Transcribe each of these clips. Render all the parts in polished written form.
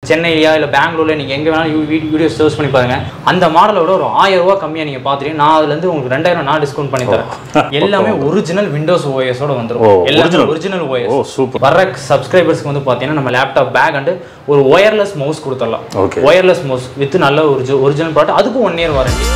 சென்னையிலயா இல்லை பெங்களூரில் நீங்கள் எங்கே வேணாலும் வீடியோ சர்ச் பண்ணி பாருங்கள். அந்த மாடலோட ஒரு 1000 ரூபா கம்மியாக நீங்கள் பார்த்துட்டு நான் அதுலேருந்து உங்களுக்கு 2000 நான் டிஸ்கவுண்ட் பண்ணி தரேன். எல்லாமே ஒரிஜினல் விண்டோஸ் ஓஎஸோட வந்துடும். எல்லாமே ஒரிஜினல் ஓஎஸ். சூப்பர். வர சப்ஸ்கிரைபர்ஸ்க்கு வந்து பார்த்தீங்கன்னா நம்ம லேப்டாப் பேக் அண்ட் ஒரு ஒயர்லெஸ் மவுஸ் கொடுத்துடலாம். ஒயர்லெஸ் மவுஸ் வித் நல்ல ஒரிஜினல் ப்ராடக்ட். அதுக்கும் 1 இயர் வாரண்டி.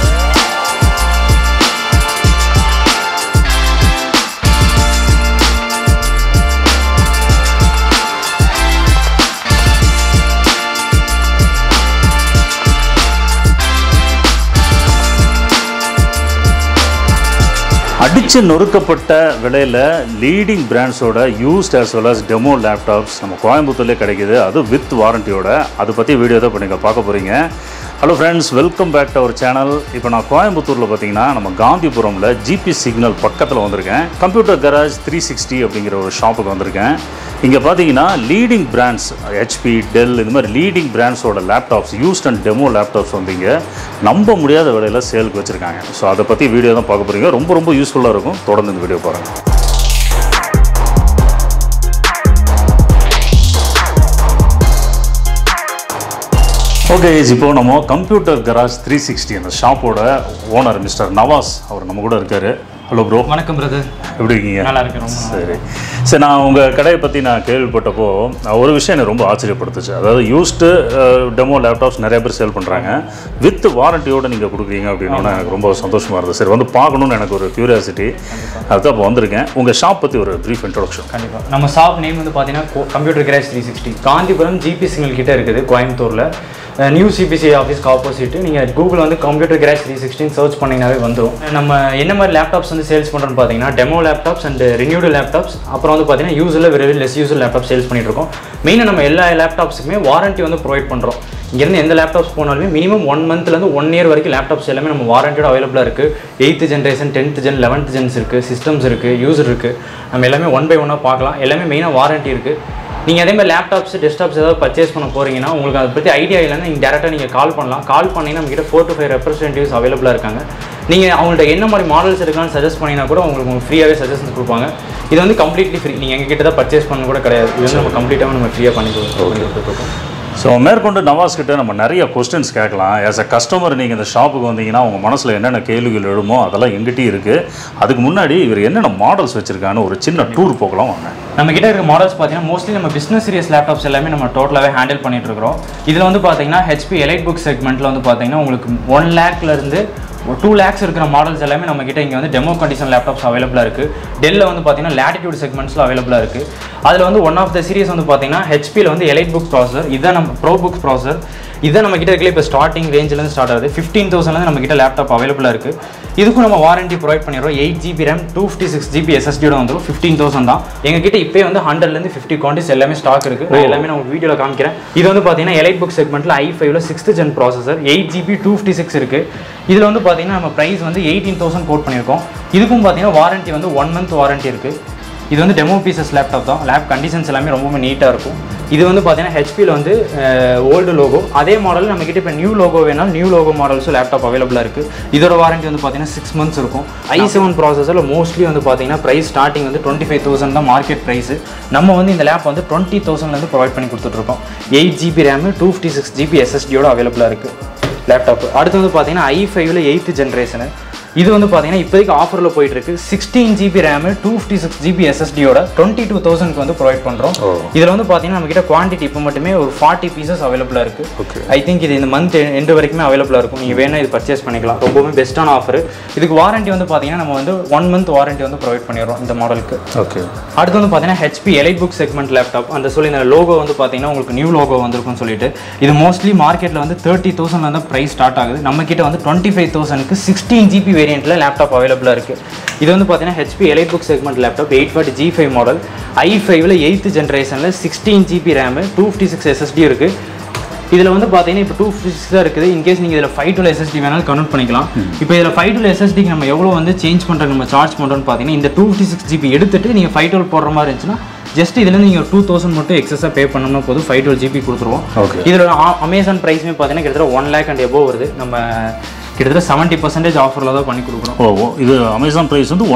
அடிச்சு நொறுக்கப்பட்ட விலையில் லீடிங் பிராண்ட்ஸோட used as well as demo laptops நம்ம கோயம்புத்தூர்லேயே கிடைக்குது. அது வித் வாரண்டியோட. அதை பற்றி வீடியோ தான் இப்போ நீங்கள் பார்க்க போகிறீங்க. Hello friends, welcome back to our channel. இப்போ நான் கோயம்புத்தூரில் பார்த்தீங்கன்னா நம்ம காந்திபுரமில் ஜிபி சிக்னல் பக்கத்தில் வந்திருக்கேன். கம்ப்யூட்டர் கராஜ் 360 அப்படிங்கிற ஒரு ஷாப்புக்கு வந்திருக்கேன். இங்கே பார்த்தீங்கன்னா லீடிங் பிராண்ட்ஸ் ஹெச்பி, டெல் இந்த மாதிரி லீடிங் பிராண்ட்ஸோட laptops, used and demo laptops வந்து இங்கே நம்ப முடியாத விலையில் சேலுக்கு வச்சுருக்காங்க. ஸோ அதை பற்றி வீடியோ தான் பார்க்க போகிறீங்க. ரொம்ப ரொம்ப யூஸ்ஃபுல்லாக இருக்கும். தொடர்ந்து இந்த வீடியோ பாருங்கள். ஓகே, இப்போது நம்ம கம்ப்யூட்டர் கராஜ் 360 அந்த ஷாப்போட ஓனர் மிஸ்டர் நவாஸ் அவர் நம்ம கூட இருக்கார். Hello bro. வணக்கம் பிரதர். எப்படி இருக்கீங்க? நல்லா இருக்கேன். சரி, நான் உங்கள் கடையை பற்றி நான் கேள்விப்பட்டப்போ ஒரு விஷயம் எனக்கு ரொம்ப ஆச்சரியப்படுத்துச்சு. அதாவது யூஸ்டு டெமோ லேப்டாப்ஸ் நிறைய பேர் சேல் பண்ணுறாங்க, வித் வாரண்டியோடு நீங்கள் கொடுக்குறீங்க அப்படின்னா எனக்கு ரொம்ப சந்தோஷமாக இருந்தது. சரி, வந்து பார்க்கணுன்னு எனக்கு ஒரு க்யூரியாசிட்டி. அதுதான் இப்போ வந்திருக்கேன். உங்கள் ஷாப் பற்றி ஒரு ப்ரீஃப் இன்ட்ரோடக்ஷன். கண்டிப்பாக. நம்ம ஷாப் நேம் வந்து பார்த்தீங்கன்னா computer garage 360 Gandhipuram GP signal கிட்டே இருக்குது கோயம்புத்தூரில். நியூ CBCID ஆஃபீஸ்க்கு ஆப்போசிட். நீங்கள் கூகுள் வந்து கம்ப்யூட்டர் கராஜ் 360 சர்ச் பண்ணிங்கனாவே வந்துடும். நம்ம என்ன மாதிரி லேப்டாப்ஸ் வந்து சேல்ஸ் பண்ணுறோன்னு பார்த்தீங்கன்னா demo laptops and renewed laptops, அப்புறம் வந்து பார்த்தீங்கன்னா யூஸில் very less user laptop sales பண்ணிட்டு இருக்கோம். மெயினாக நம்ம எல்லா லேப்டாப்ஸுக்குமே வாரண்ட்டி வந்து ப்ரொவைட் பண்ணுறோம். இங்கேருந்து எந்த லேப்டாப்ஸ் போனாலுமே மினிமம் 1 மந்த்லேருந்து 1 இயர் வரைக்கும் லேப்டாப்ஸ் எல்லாமே நம்ம வாரண்டியோட அவைலபிளாக இருக்குது. 8th generation, 10th gen, 11th gens இருக்குது, சிஸ்டம்ஸ் இருக்குது, யூசர் இருக்குது. நம்ம எல்லாமே 1 by 1 பார்க்கலாம். எல்லாமே மெயினாக வாரண்ட்டி இருக்குது. நீங்கள் அதே மாதிரி லேப்டாப்ஸ், டெஸ்க்டாப்ஸ் ஏதாவது பர்ச்சேஸ் பண்ண போகிறீங்கன்னா உங்களுக்கு அதை பற்றி ஐடியா இல்லைன்னா நீங்கள் டேரெக்டாக நீங்கள் கால் பண்ணலாம். கால் பண்ணிங்கன்னா நம்மகிட்ட 4 to 5 ரெப்ரஸன்டேட்டிவ்ஸ் அவைலபிளாக இருக்காங்க. நீங்கள் அவங்கள்ட்ட என்ன மாதிரி மாடல்ஸ் இருக்கான்னு சஜஸ்ட் பண்ணிங்கன்னா கூட உங்களுக்கு ஃப்ரீயாகவே சஜஷன்ஸ் கொடுப்பாங்க. இது வந்து கம்ப்ளீட்லி ஃப்ரீ. நீங்கள் எங்ககிட்ட தான் பர்ச்சேஸ் பண்ண கூட கிடையாது. இது வந்து நம்ம கம்ப்ளீட்டாக நம்ம ஃப்ரீயாக பண்ணி கொடுத்துருக்கோம். ஸோ மேற்கொண்டு நவாஸ் கிட்ட நம்ம நிறைய கொஸ்டின்ஸ் கேட்கலாம். ஆஸ் அ கஸ்டமர் நீங்கள் இந்த ஷாப்புக்கு வந்தீங்கன்னா உங்கள் மனசில் என்னென்ன கேள்விகள் எழுமோ அதெல்லாம் எங்கிட்டே இருக்குது. அதுக்கு முன்னாடி இவர் என்னென்ன மாடல்ஸ் வச்சுருக்கான்னு ஒரு சின்ன டூர் போகலாம் வாங்க. நம்ம கிட்ட இருக்க மாடல்ஸ் பார்த்தீங்கன்னா மோஸ்ட்லி நம்ம பிஸ்னஸ் சீரியஸ் லேப்டாப்ஸ் எல்லாமே நம்ம டோட்டலாகவே ஹேண்டில் பண்ணிட்டு இருக்கிறோம். இதில் வந்து பார்த்தீங்கன்னா ஹெச்பி எலைட் புக் செக்மெண்ட்டில் வந்து பார்த்தீங்கன்னா உங்களுக்கு 1 lakhலேருந்து 2 lakhs இருக்கிற மாடல்ஸ் எல்லாமே நம்ம கிட்ட இங்கே வந்து டெமோ கண்டிஷன் லேப்டாப்ஸ் அவைலபிளாக இருக்குது. டெல்லில் வந்து பார்த்தீங்கன்னா லேட்டிடியூட் செக்மெண்ட்ஸில் அவைலபிளாக இருக்குது. அதில் வந்து ஒன் ஆஃப் த சீரிஸ் வந்து பார்த்தீங்கன்னா ஹெச்பியில் வந்து எலைட் புக் ப்ராசஸர், இதுதான் நம்ம ப்ரோ புக் ப்ராசஸர். இதுதான் நம்ம கிட்ட இருக்கல இப்போ ஸ்டார்டிங் ரேஞ்சிலேருந்து ஸ்டார்ட் ஆகுது. 15,000 நம்ம கிட்ட லேப்டாப் அவைலபிளாக இருக்குது. இதுக்கும் நம்ம வாரண்டி ப்ரொவைட் பண்ணிடுறோம். 8GB RAM 256GB SSDயோட வந்துடும். 15,000 தான். எங்ககிட்ட இப்போ வந்து 100லேருந்து 50 குவான்டிட்டிஸ் எல்லாமே ஸ்டாக் இருக்குது. நான் எல்லாமே நான் வீடியோவில் காமிக்கிறேன். இது வந்து பார்த்தீங்கன்னா எலைட் புக் செக்மெண்ட்டில் i5ல 6th gen ப்ராசஸர், 8GB 256 இருக்குது. இதில் வந்து பார்த்தீங்கன்னா நம்ம ப்ரைஸ் வந்து 18,000 கோட் பண்ணியிருக்கோம். இதுக்கும் பார்த்தீங்கன்னா வாரண்டி வந்து 1 month வாரண்டி இருக்குது. இது வந்து டெமோ பீசஸ் லேப்டாப் தான். லேப் கண்டிஷன்ஸ் எல்லாமே ரொம்ப நீட்டாக இருக்கும். இது வந்து பார்த்தீங்கன்னா ஹெச்பியில் வந்து ஓல்டு லோகோ. அதே மாடல் நம்மக்கிட்ட இப்போ நியூ லோகோ வேணாலும் நியூ லோகோ மாடல்ஸும் லேப்டாப் அவைலபிளாக இருக்குது. இதோட வாரண்டி வந்து பார்த்தீங்கன்னா 6 months இருக்கும். i7 ப்ராசஸரில் மோஸ்ட்லி வந்து பார்த்தீங்கன்னா ப்ரைஸ் ஸ்டார்டிங் வந்து 25,000 தான் மார்க்கெட் ப்ரைஸு. நம்ம வந்து இந்த லேப் வந்து 20,000லேருந்து ப்ரொவைட் பண்ணி கொடுத்துட்ருக்கோம். 8GB RAM 256GB SSDயோட அவைலபிளாக இருக்குது லேப்டாப். அடுத்து வந்து பார்த்தீங்கன்னா i5ல 8th ஜென்ரேஷனு. இது வந்து பார்த்தீங்கன்னா இப்போதைக்கு ஆஃபரில் போயிட்டு இருக்கு. 16GB RAM 256GB SSDயோட 22,000க்கு வந்து ப்ரொவைட் பண்ணுறோம். இதில் வந்து பார்த்தீங்கன்னா நம்ம கிட்ட குவான்டிட்டி இப்போ மட்டுமே ஒரு 40 பீசஸ் அவைலபிளாக இருக்குது. ஐ திங்க் இது இந்த மந்த் எண்டு வரைக்குமே அவைலபிளாக இருக்கும். நீங்கள் வேணா இது பர்ச்சேஸ் பண்ணிக்கலாம். ரொம்பவுமே பெஸ்ட்டான ஆஃபர். இதுக்கு வாரண்டி வந்து பார்த்தீங்கன்னா நம்ம வந்து 1 month வாரண்டி வந்து ப்ரொவைட் பண்ணிடுறோம் இந்த மாடலுக்கு. ஓகே. அடுத்து வந்து பார்த்தீங்கன்னா HP EliteBook segment laptop. அந்த சொல்லி இந்த லோகோ வந்து பார்த்தீங்கன்னா உங்களுக்கு நியூ லோகோ வந்திருக்குன்னு சொல்லிட்டு இது மோஸ்ட்லி மார்க்கெட்டில் வந்து 30,000 வந்து ப்ரைஸ் ஸ்டார்ட் ஆகுது. நம்ம கிட்ட வந்து 25,000க்கு 16GB வேரியண்ட்டில் லேப்டாப் அவைலபிளாக இருக்குது. இது வந்து பார்த்தீங்கன்னா HP EliteBook segment laptop 840G5 model. i5ல 8th ஜென்ரேஷனில் 16GB RAM 256 SSD இருக்குது. இதில் வந்து பார்த்தீங்கன்னா இப்போ 256 தான் இருக்குது. இன்கேஸ் நீங்கள் இதில் 512 SSD வேணாலும் கன்வெர்ட் பண்ணிக்கலாம். இப்போ இதில் 512 SSDக்கு நம்ம எவ்வளோ வந்து சேஞ்ச் பண்ணுறது நம்ம சார்ஜ் பண்ணுறோன்னு பார்த்தீங்கன்னா இந்த 256GB எடுத்துகிட்டு நீங்கள் 512 போடுற மாதிரி இருந்துச்சுன்னா ஜஸ்ட் இதுலேருந்து நீங்கள் 2,000 மட்டும் எக்ஸஸாக பே பண்ணோம்னா போதும். 512GB கொடுத்துருவோம். இதில் அமேசான் ப்ரைஸுமே பார்த்தீங்கன்னா கிட்டத்தட்ட 1 lakh and above வருது. நம்ம கிட்டத்தட்ட 70% ஆஃபரில் தான் பண்ணி கொடுக்குறோம். ஓ, இது அமேசான் ப்ரைஸ் வந்து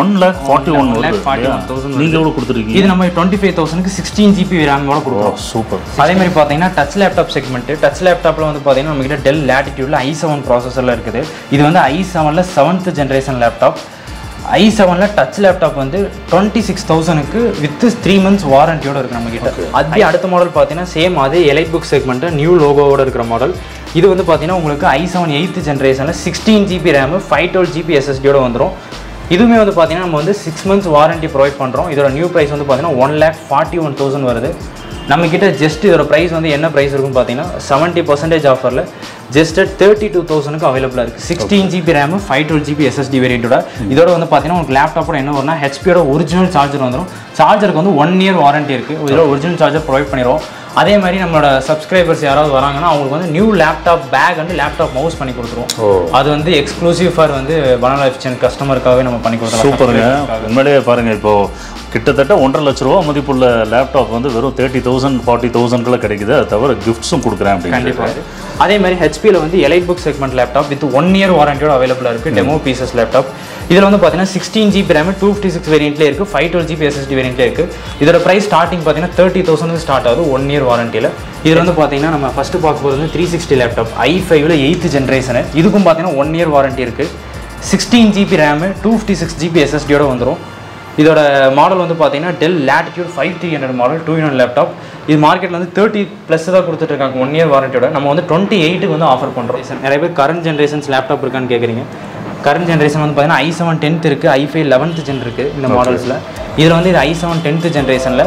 1,41,000. நீங்கள் எவ்வளோ கொடுத்துருக்கீங்க? இது நம்ம 25,000க்கு 16 GB ரேமோட கொடுக்குறோம். சூப்பர். அதே மாதிரி பார்த்தீங்கன்னா டச் லேப்டாப் செக்மெண்ட். டச் லேப்டாப்பில் வந்து பார்த்தீங்கன்னா நம்மகிட்ட டெல் லேட்டிடியூடில் i7 ப்ராசஸரில் இருக்குது. இது வந்து i7ல 7th ஜென்ரேஷன் லேப்டாப். i7ல டச் லேப்டாப் வந்து 26,000க்கு வித் 3 months வாரண்டியோட இருக்குது நம்மகிட்ட. அதே அடுத்த மாடல் பார்த்தீங்கன்னா சேம் அதே எலைட் புக் செக்மெண்ட்டு நியூ லோகோவோட இருக்கிற மாடல். இது வந்து பார்த்தீங்கன்னா உங்களுக்கு i7 8th ஜென்ரேஷனில் 16 GB ரேமு 512 GB SSDயோட வந்துடும். இதுவுமே வந்து பார்த்தீங்கன்னா நம்ம வந்து 6 months வாரண்டி ப்ரொவைட் பண்ணுறோம். இதோட நியூ ப்ரைஸ் வந்து பார்த்தீங்கன்னா 1,41,000 வருது. நம்மக்கிட்ட ஜஸ்ட் இதோட ப்ரைஸ் வந்து என்ன ப்ரைஸ் இருக்குன்னு பார்த்தீங்கன்னா 70% ஆஃபரில் ஜஸ்ட் 32,000க்கு அவைலபிளாக இருக்குது. 16 GB ரேமு 512 GB SSD வேரியண்ட்டோட. இதோட வந்து பார்த்தீங்கன்னா உங்களுக்கு லேப்டாப்போட என்ன வரும்னா ஹெச்பியோட ஒரிஜினல் சார்ஜர் வந்துடும். சார்ஜருக்கு வந்து 1 year வாரண்டி இருக்குது. இதோட ஒரிஜினல் சார்ஜர் ப்ரொவைட் பண்ணிடுவோம். அதே மாதிரி நம்மளோட சப்ஸ்கிரைபர்ஸ் யாராவது வராங்கன்னா அவங்களுக்கு வந்து நியூ லேப்டாப் பேக் வந்து லேப்டாப் மவுஸ் பண்ணி கொடுத்துருவோம். அது வந்து எக்ஸ்க்ளூசிவ் ஃபார் வந்து பனானா லைஃப் சேனல் கஸ்டமருக்காகவே நம்ம பண்ணி கொடுத்துருவோம். சூப்பருங்க. உண்மையிலேயே பாருங்கள், இப்போது கிட்டத்தட்ட 1.5 லட்ச ரூபா மதிப்புள்ள லேப்டாப் வந்து வெறும் 30,000 40,000 கிடைக்குது. அது தவிர கிஃப்ட்ஸும் கொடுக்குறேன் அப்படின்னு. கண்டிப்பாக. அதே மாதிரி ஹெச்பியில் வந்து EliteBook segment laptop with 1 year வாரண்டியோட அவைலபிளாக இருக்குது. Demo pieces laptop. இதில் வந்து பார்த்தீங்கன்னா 16 GB ரேமு 256 வேரியண்ட்லேயே இருக்குது. 512 GB SSD வேரியண்ட்லேயே இருக்குது. இதோட ப்ரைஸ் ஸ்டார்டிங் பார்த்தீங்கன்னா 30,000 ஸ்டார்ட் ஆகுது 1 year வாரண்டியில். இதில் வந்து பார்த்தீங்கன்னா நம்ம ஃபஸ்ட்டு பார்க்க போகிறது வந்து 360 லேப்டாப் i5ல 8th ஜென்ரேஷனு. இதுக்கும் பார்த்தீங்கன்னா 1 year வாரண்டி இருக்குது. 16 GB ரேமு 256 GB SSDயோட வந்துடும். இதோட மாடல் வந்து பார்த்தீங்கன்னா del latitude 5300 model 2-in-1 laptop. இது மார்க்கெட்டில் வந்து 30+ தான் கொடுத்துட்ருக்காங்க 1 year வாரண்டியோட. நம்ம வந்து 28க்கு வந்து ஆஃபர் பண்ணுறோம். நிறைய பேர் கரண்ட் ஜென்ரேஷன்ஸ் லேப்டாப் இருக்கான்னு கேட்குறீங்க. கரண்ட் ஜென்ரேஷன் வந்து பார்த்தீங்கன்னா i7 10th இருக்குது, i5 11th gen இருக்குது இந்த மாடல்ஸில். இதில் வந்து இது i7 10th ஜென்ரேஷனில்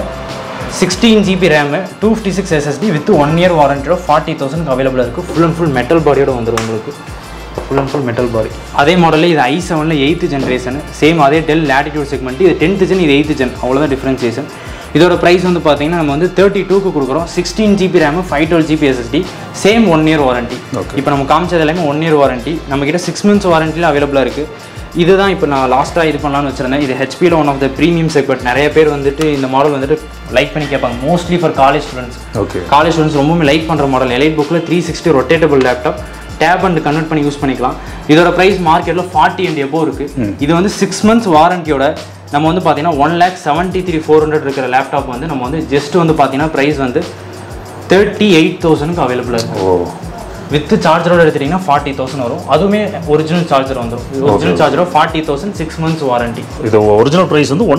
16 GB RAM 256 SSD with 1 year வாரண்டியோட 40,000க்கு அவைலபிளாக இருக்குது. ஃபுல் அண்ட் ஃபுல் மெட்டல் பாடியோட வந்துடும் உங்களுக்கு. Full and full metal body. அதே மாடலில் இது i7ல 8th ஜென்ரேஷன். சேம் அதே டெல் லேட்டிடியூட் செக்மெண்ட். இது 10th gen, இது 8th gen. அவ்வளோதான் டிஃப்ரென்சியேஷன். இதோட ப்ரைஸ் வந்து பார்த்தீங்கன்னா நம்ம வந்து 32க்கு கொடுக்குறோம். 16 GB RAM 512 GB SSD. Same 1 year warranty. இப்போ நம்ம காமிச்சது எல்லாமே 1 year வாரண்டி. நம்மக்கிட்ட 6 months வாரண்டியில் அவைலபிளாக இருக்குது. இதுதான் இப்போ நான் லாஸ்ட்டாக இது பண்ணலான்னு வச்சுருந்தேன். இது ஹெச்பியில் one of the premium segment. நிறைய பேர் வந்துட்டு இந்த மாடல் வந்துட்டு லைக் பண்ணி கேட்பாங்க. Mostly for college students. College students ரொம்பவே லைக் பண்ணுற மாடல். எலைட் புக்கில் 360 rotatable laptop. Tab and convert பண்ணி யூஸ் பண்ணிக்கலாம். இதோட ப்ரைஸ் மார்க்கெட்டில் 40 and above இருக்குது. இது வந்து 6 months வாரண்டியோட நம்ம வந்து பார்த்தீங்கன்னா 1,73,400 இருக்கிற லேப்டாப் வந்து நம்ம வந்து ஜஸ்ட் வந்து பார்த்தீங்கன்னா ப்ரைஸ் வந்து 38,000க்கு அவைலபிளாக இருக்கும். வித் சார்ஜரோட எடுத்துட்டிங்கன்னா 40,000 வரும். அதுவுமே ஒரிஜினல் சார்ஜர் வந்துடும். ஒரிஜினல் சார்ஜரோ 40,000 6 months வாரண்டி. இது ஒரிஜினல் ப்ரைஸ் வந்து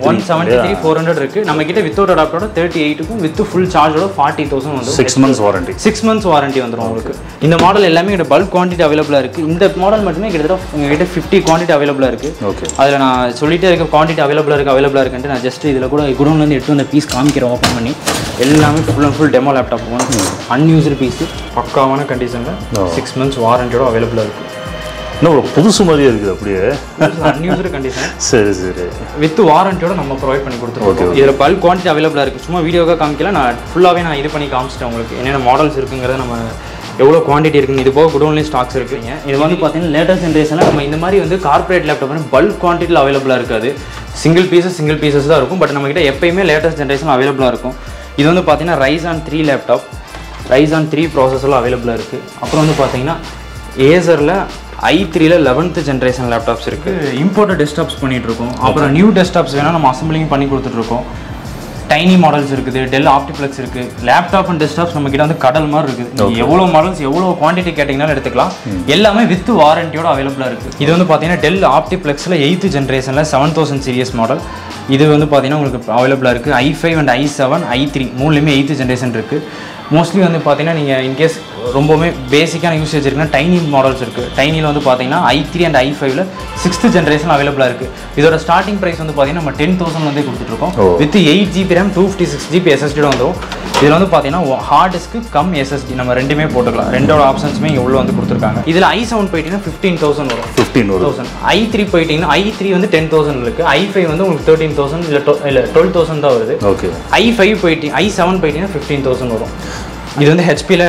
173,400 இருக்குது. நம்ம கிட்ட வித்தவுட் அடாப்டரோட 38க்கும் வித் ஃபுல் சார்ஜரோட 40,000 வந்துடும். 6 months வாரண்டி. 6 months வாரண்டி வந்துடும் உங்களுக்கு. இந்த மாடல் எல்லாமே கிட்ட பல்க் குவான்டிட்டி அவைலபிளாக இருக்குது. இந்த மாடல் மட்டுமே கிட்டத்தட்ட உங்ககிட்ட 50 குவான்டிட்டி அவைலபிளாக இருக்குது. அதில் நான் சொல்லிட்டே இருக்க குவான்டிட்டி அவைலபிளாக இருக்குன்ட்டு நான் ஜஸ்ட் இதில் கூட குடோன்லேருந்து எடுத்து அந்த பீஸ் காமிக்கிறேன் ஓப்பன் பண்ணி. எல்லாமே full and full demo laptop. Unused piece பக்காவான கண்டிஷனில் 6 months வாரண்டியோட அவைலபிளாக இருக்குது. இன்னும் புதுசு மாதிரியே இருக்குது அப்படியே. Unused condition. சரி சரி. வித் வாரண்டியோட நம்ம ப்ரொவைட் பண்ணி கொடுத்துருவோம். இதில் பல்க் குவான்டிட்டி அவைலபிளாக இருக்குது. சும்மா வீடியோவாக காமிக்கல, நான் ஃபுல்லாகவே நான் இது பண்ணி காமிச்சிட்டேன் உங்களுக்கு. என்னென்ன மாடல்ஸ் இருக்குங்கிறத நம்ம எவ்வளோ குவான்டிட்டி இருக்குங்க. இது போக குடோன்லேயும் ஸ்டாக்ஸ் இருக்குங்க. இது வந்து பார்த்தீங்கன்னா லேட்டஸ்ட் ஜென்ரேஷனில் நம்ம இந்த மாதிரி வந்து கார்பரேட் லேப்டாப் வந்து பல்க் குவான்டிட்டியில் அவைலபிளாக இருக்காது. சிங்கிள் பீசஸ் தான் இருக்கும். பட் நம்மகிட்ட எப்பயுமே லேட்டஸ்ட் ஜென்ரேஷன் அவைலபிளாக இருக்கும். இது வந்து பார்த்தீங்கன்னா Ryzen 3 லேப்டாப். Ryzen 3 ப்ராசஸரில் அவைலபிளாக இருக்குது. அப்புறம் வந்து பார்த்தீங்கன்னா ஏசரில் i3ல 11th ஜென்ரேஷன் லேப்டாப்ஸ் இருக்குது. இம்போர்ட்டட் டெஸ்க்டாப்ஸ் பண்ணிகிட்ருக்கோம். அப்புறம் நியூ டெஸ்க்டாப்ஸ் வேணால் நம்ம அசம்பிளிங் பண்ணி கொடுத்துட்ருக்கோம். டைனி மாடல்ஸ் இருக்குது, டெல் ஆப்டிப்ளெக்ஸ் இருக்குது. லேப்டாப் அண்ட் டெஸ்க்டாப்ஸ் நம்ம கிட்ட வந்து கடல் மாதிரி இருக்குது. நீங்கள் எவ்வளோ மாடல்ஸ் எவ்வளோ குவான்டிட்டி கேட்டிங்கனாலும் எடுத்துக்கலாம். எல்லாமே வித் வாரண்டியோட அவைலபிளாக இருக்குது. இது வந்து பார்த்தீங்கன்னா டெல் ஆப்டிப்ளெக்ஸில் 8th ஜென்ரேஷனில் 7000 சீரியஸ் மாடல். இது வந்து பார்த்தீங்கன்னா உங்களுக்கு அவைலபிளாக இருக்குது. i5 and i7 i3 மூணுலேயுமே 8th ஜென்ரேஷன் இருக்குது. மோஸ்ட்லி வந்து பார்த்தீங்கன்னா நீங்கள் இன்கேஸ் ரொம்பவுமே பேசிக்கான யூசேஜ் இருக்குன்னா டைனி மாடல்ஸ் இருக்குது. டைனியில் வந்து பார்த்தீங்கன்னா i3 and i5ல 6th ஜென்ரேஷன் அவைலபிளாக இருக்குது. இதோட ஸ்டார்டிங் ப்ரைஸ் வந்து பார்த்தீங்கன்னா நம்ம 10,000 வந்து கொடுத்துட்ருக்கோம். With 8 GB RAM 256 GB SSD வந்துடும். இதில் வந்து பார்த்தீங்கன்னா ஹார்ட் டிஸ்க்கு கம் SSD நம்ம ரெண்டுமே போட்டுக்கலாம். ரெண்டோட ஆப்ஷன்ஸுமே இங்கே உள்ள வந்து கொடுத்துருக்காங்க. இதில் i7 போயிட்டீங்கன்னா 15,000 வரும். 15,000. i3 போயிட்டீங்கன்னா i3 வந்து 10,000 இருக்குது. i5 வந்து உங்களுக்கு 13,000 இல்லை 12,000 தான் வருது. i5 போயிட்டு i7 போயிட்டீங்கன்னா 15,000 வரும். இது வந்து ஹெச்பியில்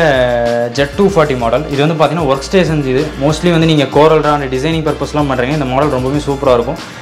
Z240 மாடல். இது வந்து பார்த்தீங்கன்னா ஒர்க் ஸ்டேஷன்ஸ். இது மோஸ்ட்லி வந்து நீங்கள் கோரல்ரா அந்த டிசைனிங் பர்பஸ்லாம் பண்ணுறீங்க. இந்த மாடல் ரொம்பவே சூப்பராக இருக்கும்.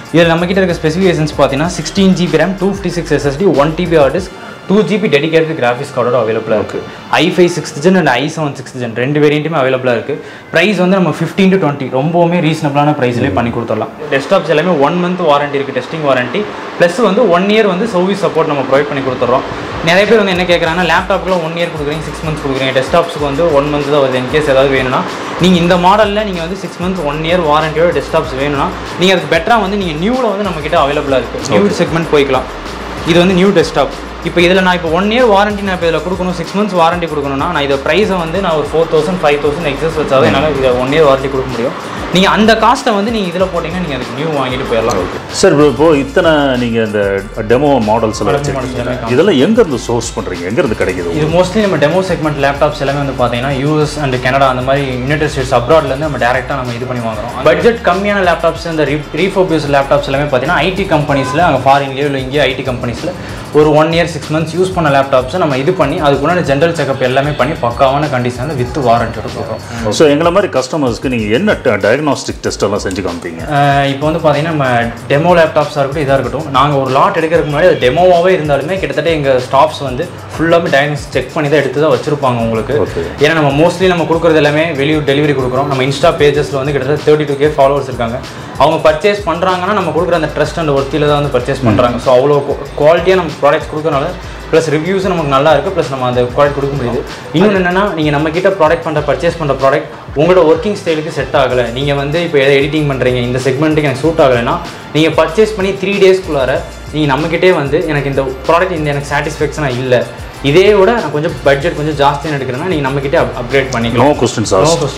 இதில் நம்மக்கிட்ட இருக்க ஸ்பெசிஃபிகேஷன்ஸ் பார்த்தீங்கன்னா 16 GB RAM 256 SSD 1 TB hard disk 2 GB dedicated graphics கார்டோட அவைலபிளாக இருக்குது. i5 6th gen and i7 6th gen ரெண்டு வேரியண்ட்டுமே அவைலபிளாக இருக்குது. ப்ரைஸ் வந்து நம்ம 15 to 20 ரொம்பவுமே ரீசனபிளான ப்ரைஸ்லேயே பண்ணி கொடுத்துடலாம். டெஸ்க்டாப்ஸ் எல்லாமே 1 month வாரண்ட்டி இருக்குது, டெஸ்டிங் வாரண்ட்டி ப்ளஸ் வந்து 1 year வந்து சர்வீஸ் சப்போர்ட் நம்ம ப்ரொவைட் பண்ணி கொடுத்துட்றோம். நிறைய பேர் வந்து என்ன கேட்குறாங்கன்னா லேப்டாப்க்குலாம் 1 year கொடுக்குறீங்க, 6 months கொடுக்குறீங்க, டெஸ்க்டாப்ஸுக்கு வந்து 1 month தான் வருது. இன்கேஸ் ஏதாவது வேணும்னா நீங்கள் இந்த மாடலில் நீங்கள் வந்து 6 months 1 year வாரண்டியோட டெஸ்க்டாப்ஸ் வேணும்னா நீங்கள் அதுக்கு பெட்டராக வந்து நீங்கள் நியூவில் வந்து நம்மக்கிட்ட அவைலபிளாக இருக்குது. நியூ செக்மெண்ட் போய்க்கலாம். இது வந்து நியூ டெஸ்க்டாப். இப்போ இதில் நான் இப்போ 1 year வாரண்ட்டி நான் இப்போ இதில் கொடுக்கணும், 6 months வாரண்ட்டி கொடுக்கணும்னா நான் இதை ப்ரைஸை வந்து நான் ஒரு 4000 5000 எக்ஸஸ் வச்சாவே என்னால் இதை 1 year வாரண்ட்டி கொடுக்க முடியும். நீங்கள் அந்த காஸ்ட்டை வந்து நீங்கள் இதில் போட்டிங்கன்னா நீங்கள் அதுக்கு நியூ வாங்கிட்டு போயிடலாம். சார் இப்போ இத்தனை நீங்கள் இந்த டெமோ மாடல்ஸ் எல்லாம் இதெல்லாம் எங்கேருந்து சோர்ஸ் பண்ணுறீங்க, எங்கேருந்து கிடைக்குது? இது மோஸ்ட்லி நம்ம டெமோ செக்மெண்ட் லேப்டாப்ஸ் எல்லாமே வந்து பார்த்தீங்கன்னா US அண்ட் கனடா அந்த மாதிரி யுனைடெட் ஸ்டேட்ஸ் அப்ராட்லேருந்து நம்ம டேரெக்டாக நம்ம இது பண்ணி வாங்குறோம். பட்ஜெட் கம்மியான லேப்டாப்ஸ் இந்த ரீஃபர்பியூஸ் லேப்டாப்ஸ் எல்லாமே பார்த்தீங்கன்னா ஐடி கம்பெனிஸில் அங்கே ஃபாரின்லேயோ இல்லை இங்கேயோ ஐடி கம்பெனிஸில் ஒரு 1 year 6 months யூஸ் பண்ண லேப்டாப்ஸை நம்ம இது பண்ணி அதுக்குள்ள ஜென்ரல் செக்அப் எல்லாமே பண்ணி பக்காவான கண்டிஷனில் வித் வாரண்டியோட கொடுக்குறோம். ஸோ எங்களை மாதிரி கஸ்டமர்ஸ்க்கு நீங்கள் என்ன டயக்னாஸ்டிக் டெஸ்ட் எல்லாம் செஞ்சு காமிப்பீங்க? இப்போ வந்து பார்த்தீங்கன்னா நம்ம டெமோ லேப்டாப்ஸாக இருக்கட்டும், இதாக இருக்கட்டும், நாங்கள் ஒரு லாட் எடுக்கிறதுக்கு முன்னாடி அது டெமோவாகவே இருந்தாலுமே கிட்டத்தட்ட எங்கள் ஸ்டாஃப்ஸ் வந்து ஃபுல்லாகவே டயக்னாஸ்டிக் செக் பண்ணி தான் எடுத்து தான் வச்சிருப்பாங்க உங்களுக்கு. ஏன்னா நம்ம மோஸ்ட்லி நம்ம கொடுக்குறது எல்லாமே வெளியூர் டெலிவரி கொடுக்குறோம். நம்ம இன்ஸ்டா பேஜஸில் வந்து கிட்டத்தட்ட 32K ஃபாலோவர்ஸ் இருக்காங்க. அவங்க பர்ச்சேஸ் பண்ணுறாங்கன்னா நம்ம கொடுக்குற அந்த ட்ரஸ்ட் அண்ட் ஒர்த்தியில் தான் வந்து பர்ச்சேஸ் பண்ணுறாங்க. ஸோ அவ்வளோ குவாலிட்டியாக நம்ம ப்ராடக்ட்ஸ் கொடுக்கறனால ப்ளஸ் ரிவ்யூஸும் நமக்கு நல்லா இருக்குது, ப்ளஸ் நம்ம அந்த ப்ராடக்ட் கொடுக்க முடியுது. இன்னொன்று என்னென்னா நீங்கள் நம்மக்கிட்ட பர்ச்சேஸ் பண்ணுற ப்ராடக்ட் உங்களோட ஒர்க்கிங் ஸ்டைலுக்கு செட் ஆகலை, நீங்கள் வந்து இப்போ எதை எடிட்டிங் பண்ணுறீங்க இந்த செக்மெண்ட்டுக்கு எனக்கு சூட் ஆகலைன்னா நீங்கள் பர்ச்சேஸ் பண்ணி 3 daysக்குள்ளார நீங்கள் நம்மக்கிட்டே வந்து எனக்கு இந்த ப்ராடக்ட் எனக்கு சாட்டிஸ்ஃபேக்ஷனாக இல்லை, இதே விட நான் கொஞ்சம் பட்ஜெட் கொஞ்சம் ஜாஸ்தியாக எடுக்கிறேன்னா நீங்கள் நம்மக்கிட்ட அப்கிரேட் பண்ணிக்கலாம். No question.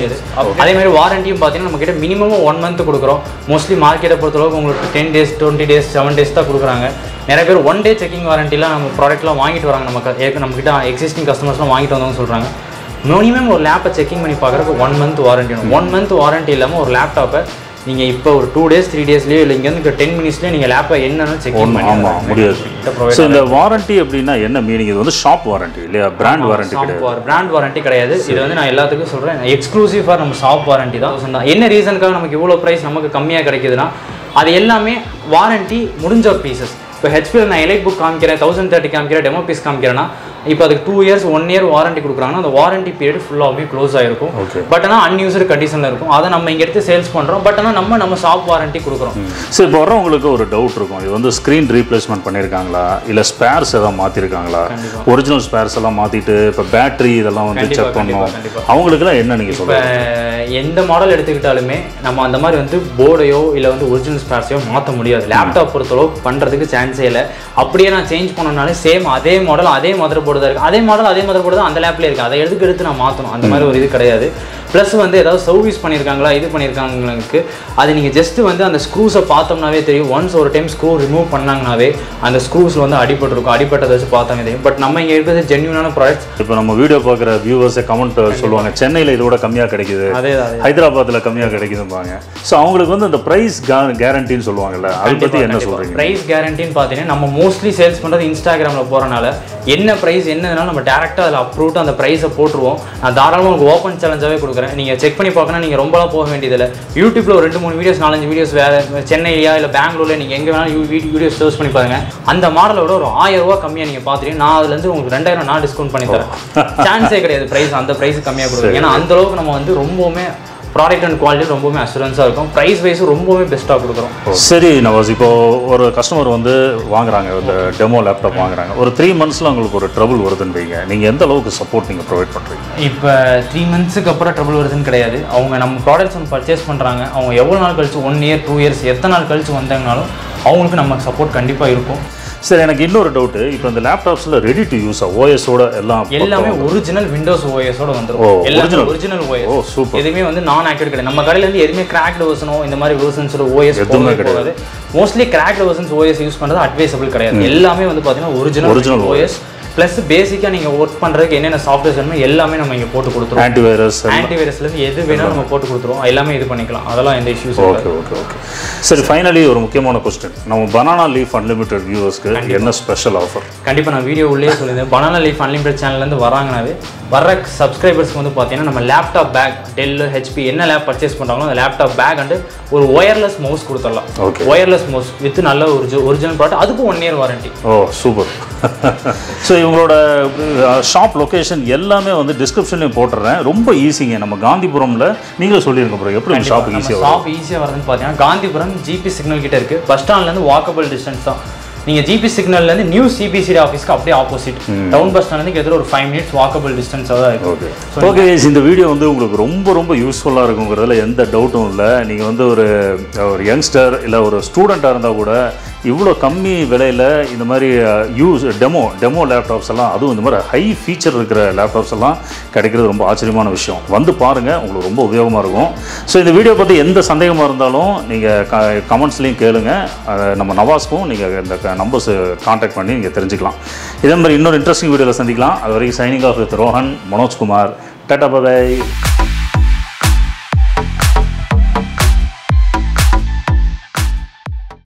அதே மாதிரி வாரண்டியும் பார்த்தீங்கன்னா நம்மக்கிட்ட மினிமம் 1 month கொடுக்குறோம். மோஸ்ட்லி மார்க்கெட்டை பொறுத்தளவுக்கு உங்களுக்கு 10 days 20 days 7 days தான் கொடுக்குறாங்க. நிறைய பேர் 1 day செக்கிங் வாரண்டிலாம் நம்ம ப்ராடக்ட்லாம் வாங்கிட்டு வராங்க. நம்மக்கிட்ட எக்ஸிஸ்டிங் கஸ்டமர்ஸ்லாம் வாங்கிட்டு வந்தவங்க சொல்கிறாங்க. மினிமம் ஒரு லேப்பை செக்கிங் பண்ணி பார்க்குறதுக்கு 1 month வாரண்டி வேணும். 1 month வாரண்டி இல்லாமல் ஒரு லேப்டாப்பை நீங்கள் இப்போ ஒரு 2 days 3 daysலேயே இல்லை இங்கேருந்து 10 minutesலேயே நீங்கள் லேப்பை என்னன்னு செக்கிங் பண்ணி முடியாது. ஸோ இந்த வாரண்டி அப்படின்னா என்ன மீனிங்? இது வந்து ஷாப் வாரண்டி இல்லையா, பிராண்ட் வாரண்டி கிடையாது. பிராண்ட் வாரண்டி கிடையாது. இது வந்து நான் எல்லாத்துக்கும் சொல்கிறேன், எக்ஸ்க்ளூசிவாக நம்ம ஷாப் வாரண்டி தான். என்ன ரீசனுக்காக நமக்கு இவ்வளோ ப்ரைஸ் நமக்கு கம்மியாக கிடைக்குதுன்னா அது எல்லாமே வாரண்டி முடிஞ்ச பீசஸ். இப்போ ஹெச்பியில் நான் எலைட் புக் காமிக்கிறேன், 1030 காமிக்கிறேன், டெமோ பீஸ் காமிக்கிறேன்னா இப்போ அதுக்கு 2 years 1 year வாரண்டி கொடுக்குறாங்கன்னா அந்த வாரண்டி பீரியட் ஃபுல்லாகவே க்ளோஸ் ஆகிருக்கும். பட் ஆனால் அன்யூஸ்டு கண்டிஷனில் இருக்கும். அதை நம்ம இங்கே எடுத்து சேல்ஸ் பண்ணுறோம். பட் ஆனால் நம்ம ஷாப் வாரண்டி கொடுக்குறோம். சரி, இப்போ வரவங்களுக்கு ஒரு டவுட் இருக்கும், இது வந்து ஸ்க்ரீன் ரீப்ளேஸ்மெண்ட் பண்ணியிருக்காங்களா இல்லை ஸ்பேர்ஸ் எதாவது மாற்றிருக்காங்களா? ஒரிஜினல் ஸ்பேர்ஸ் எல்லாம் மாற்றிட்டு இப்போ பேட்டரி இதெல்லாம் வந்து செக் பண்ணணும். அவங்களுக்குலாம் என்ன நீங்கள் சொல்லுங்கள்? எந்த மாடல் எடுத்துக்கிட்டாலுமே நம்ம அந்த மாதிரி வந்து போர்டையோ இல்லை வந்து ஒரிஜினல் ஸ்பேர்ஸையோ மாற்ற முடியாது. லேப்டாப் பொறுத்தளவு பண்ணுறதுக்கு சான்ஸே இல்லை. அப்படியே நான் சேஞ்ச் பண்ணனாலே சேம் அதே மாடல் அதே மதர் போர்டு தான் இருக்குது. அதே மதர் போர்டு தான் அந்த லேப்லேயே இருக்குது. அதை எடுத்து நான் மாற்றணும் அந்த மாதிரி ஒரு இது கிடையாது. ப்ளஸ் வந்து ஏதாவது சர்வீஸ் பண்ணியிருக்காங்களா இது பண்ணியிருக்காங்களுக்கு அது நீங்கள் ஜஸ்ட்டு வந்து அந்த ஸ்க்ரூஸை பார்த்தோம்னாவே தெரியும். ஒன்ஸ் ஒரு டைம் ஸ்க்ரூ ரிமூவ் பண்ணாங்கனாவே அந்த ஸ்க்ரூஸில் வந்து அடிபட்டிருக்கும். அடிபட்டதை வச்சு பார்த்தாவே தெரியும். பட் நம்ம இங்கே இருக்கிறது ஜென்யூனான ப்ராடக்ட்ஸ். இப்போ நம்ம வீடியோ பார்க்குற வியூவர்ஸை கமெண்ட் சொல்லுவாங்க, சென்னையில் இதோட கம்மியாக கிடைக்குது, ஹைதராபாத்தில் கம்மியாக கிடைக்குதும்பாங்க. ஸோ அவங்களுக்கு வந்து அந்த ப்ரைஸ் கேரண்டின்னு சொல்லுவாங்கல்ல, அதை பற்றி என்ன சொல்கிறீங்க? ப்ரைஸ் கேரண்டின்னு பார்த்தீங்கன்னா நம்ம மோஸ்ட்லி சேல்ஸ் பண்ணுறது இன்ஸ்டாகிராமில் போகிறனால என்ன ப்ரைஸ் என்னதுனாலும் நம்ம டேரெக்டாக அதில் அப்ரூவ்ட்டு அந்த ப்ரைஸை போட்டுருவோம். நான் தாராளமாக உங்களுக்கு ஓப்பன் சேலஞ்சாகவே கொடுக்குறேன். நீங்கள் செக் பண்ணி பார்க்கணும். நீங்கள் ரொம்பலாம் போக வேண்டியதில்லை. யூடியூப்பில் ஒரு 2-3 வீடியோஸ் 4-5 வீடியோஸ் வேறு சென்னையா இல்லை பெங்களூரில் நீங்கள் எங்கே வேணாலும் வீடியோஸ் சர்ச் பண்ணி பாருங்கள். அந்த மாடலோட ஒரு 1000 ரூபா கம்மியாக நீங்கள் பார்த்துட்டு நான் அதுலேருந்து உங்களுக்கு 2000 நான் டிஸ்கவுண்ட் பண்ணி தரேன். சான்ஸே கிடையாது ப்ரைஸ் அந்த ப்ரைஸ் கம்மியாக கொடுக்குறேன். ஏன்னா அந்தளவுக்கு நம்ம வந்து ரொம்பவுமே ப்ராடக்ட் அண்ட் குவாலிட்டி ரொம்பவுமே அஷூரன்ஸாக இருக்கும். ப்ரைஸ் வைஸும் ரொம்பவே பெஸ்ட்டாக கொடுக்குறோம். சரி நவாஸ், இப்போது ஒரு கஸ்டமர் வந்து வாங்குறாங்க, இந்த டெமோ லேப்டாப் வாங்குறாங்க, ஒரு 3 monthsல உங்களுக்கு ஒரு ட்ரபிள் வருதுன்றீங்க, நீங்கள் எந்த அளவுக்கு சப்போர்ட் நீங்கள் ப்ரொவைட் பண்ணுறீங்க? இப்போ 3 monthsக்கு அப்புறம் ட்ரபிள் வருதுன்னு கிடையாது. அவங்க நம்ம ப்ராடக்ட்ஸ் ஒன்று பர்ச்சேஸ் பண்ணுறாங்க, அவங்க எவ்வளோ நாள் கழிச்சு 1 year 2 years எத்தனை நாள் கழிச்சு வந்தாங்கனாலும் அவங்களுக்கு நம்ம சப்போர்ட் கண்டிப்பாக இருக்கும். சரி, எனக்கு இன்னொரு டவுட்டு, இப்போ இந்த லேப்டாப்ஸில் ரெடி டு யூஸ் ஓஎஸோட எல்லாமே ஒரிஜினல் விண்டோஸ் ஓஎஸோட வந்துடும். எல்லாமே ஒரிஜினல் ஓஎஸ். ஓ சூப்பர். எதுவுமே வந்து நான் ஆக்டிவேட் கிடையாது. நம்ம கடையில் வந்து எதுவுமே கிராக்டு வெர்ஷனோ இந்த மாதிரி வெர்ஷன்ஸோட ஓஎஸ் எதுவுமே கிடையாது. Mostly cracked versions OS use பண்ணுறது அட்வைசபிள் கிடையாது. எல்லாமே வந்து பார்த்தீங்கன்னா ஒரிஜினல் ஓஎஸ் ப்ளஸ் பேசிக்காக நீங்கள் ஒர்க் பண்ணுறதுக்கு என்னென்ன சாஃப்ட்வேர்ஸ் வேணுமோ எல்லாமே நம்ம இங்கே போட்டு கொடுத்துருவோம். ஆன்டிவைரஸ்லேருந்து எது வேணாலும் நம்ம போட்டு கொடுத்துருவோம். எல்லாமே இது பண்ணிக்கலாம். அதெல்லாம் எந்த இஷ்யூஸ். ஓகே. சரி, ஃபைனலி ஒரு முக்கியமான கொஸ்டின், நம்ம பனானா லீஃப் அன்லிமிட்டட் வியூவர்ஸ்க்கு என்ன ஸ்பெஷல் ஆஃபர்? கண்டிப்பாக நான் வீடியோ உள்ளே சொல்லியிருந்தேன். பனானா லீஃப் அன்லிமிட்டட் சேனல்லேருந்து வராங்கனாவே வர சப்ஸ்கிரைபர்ஸ்க்கு வந்து பார்த்தீங்கன்னா நம்ம லேப்டாப் பேக் டெல் ஹெச்பி என்ன லேப் பர்ச்சேஸ் பண்ணுறாங்களோ அந்த லேப்டாப் பேக் அண்டு ஒரு ஒயர்லெஸ் மவுஸ் கொடுத்துடலாம். ஒயர்லெஸ் ஸ்டெயின்லெஸ் மோஸ் வித் நல்ல ஒரிஜினல் ப்ராடக்ட், அதுக்கும் 1 year warranty. Oh super. So இவங்களோட ஷாப் லொக்கேஷன் எல்லாமே வந்து டிஸ்கிரிப்ஷன்லேயும் போட்டுறேன். ரொம்ப ஈஸிங்க. நம்ம காந்திபுரம்ல நீங்களே சொல்லியிருக்க ப்ரோ, எப்படி ஷாப் ஈஸியாக ஷாப் ஈஸியாக வருதுன்னு பார்த்தீங்கன்னா காந்திபுரம் ஜிபி சிக்னல் கிட்ட இருக்குது. பஸ் ஸ்டாண்ட்லேருந்து வாக்கபிள் டிஸ்டன்ஸ் தான். நீங்கள் ஜிபி சிக்னல்லேருந்து நியூ சிபிசிடி ஆஃபீஸ்க்கு அப்படியே ஆப்போசிட் டவுன் பஸ் ஸ்டாண்ட்லேருந்து கிட்டத்தட்ட ஒரு 5 minutes வாக்கபிள் டிஸ்டன்ஸாக தான் இருக்கும். ஓகே இந்த வீடியோ வந்து உங்களுக்கு ரொம்ப ரொம்ப யூஸ்ஃபுல்லாக இருக்குங்கிறதுல எந்த டவுட்டும் இல்லை. நீங்கள் வந்து ஒரு யங்ஸ்டர் இல்லை ஒரு ஸ்டூடெண்ட்டாக இருந்தால் கூட இவ்வளோ கம்மி விலையில் இந்த மாதிரி டெமோ லேப்டாப்ஸ் எல்லாம், அதுவும் இந்த மாதிரி ஹை ஃபீச்சர் இருக்கிற லேப்டாப்ஸ் எல்லாம் கிடைக்கிறது ரொம்ப ஆச்சரியமான விஷயம். வந்து பாருங்கள், உங்களுக்கு ரொம்ப உபயோகமாக இருக்கும். ஸோ இந்த வீடியோ பற்றி எந்த சந்தேகமாக இருந்தாலும் நீங்கள் கமெண்ட்ஸ்லேயும் கேளுங்க. நம்ம நவாஸ்க்கும் நீங்கள் இந்த நம்பர்ஸ் கான்டாக்ட் பண்ணி நீங்கள் தெரிஞ்சுக்கலாம். இதே மாதிரி இன்னொரு இன்ட்ரெஸ்டிங் வீடியோவில் சந்திக்கலாம். அது வரைக்கும் signing off with Rohan, Manojkumar. Tata by.